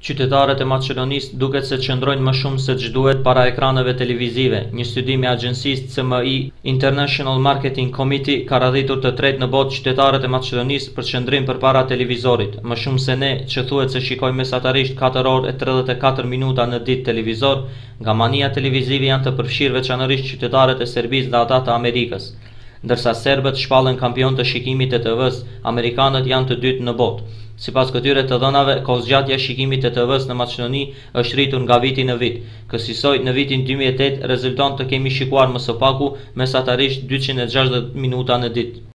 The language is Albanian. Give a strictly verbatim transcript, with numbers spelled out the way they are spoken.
Qytetarët e Maqedonisë duket se qëndrojnë më shumë se ç'duhet para ekraneve televizive. Një studim i agjencisë C M I International Marketing Committee ka radhitur të tretë në botë qytetarët e Maqedonisë për qëndrim përpara televizorit, më shumë se ne, që thuhet se shikojnë mesatarisht katër orë e tridhjetë e katër minuta në ditë televizor. Nga mania televizive janë të përfshirë veçanërisht qytetarët e Serbisë dhe ata të Amerikës. Ndërsa serbët shpallën kampion të shikimit të T V-s, amerikanët janë të dytë në botë. Sipas këtyre të dhënave, kohëzgjatja e shikimit të T V-s në Maqedoni është rritur nga viti në vit. Kësaj në vitin dy mijë e tetë rezulton të kemi shikuar më së paku mesatarisht dyqind e gjashtëdhjetë minuta në ditë.